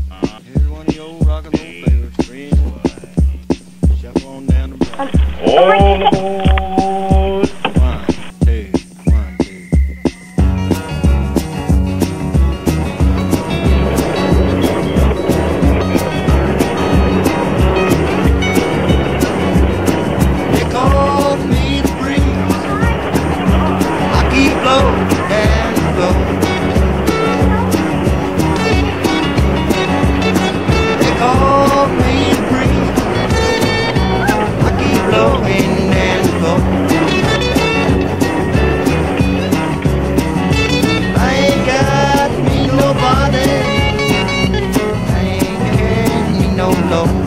Here's one of your old rock and roll favorites, friend. Shuffle on down the block. Oh, One, two, one, two. They call me the breeze. I keep blowing and blowing. They call me the breeze. I keep blowing and blowing. I ain't got me nobody. I ain't had me no love.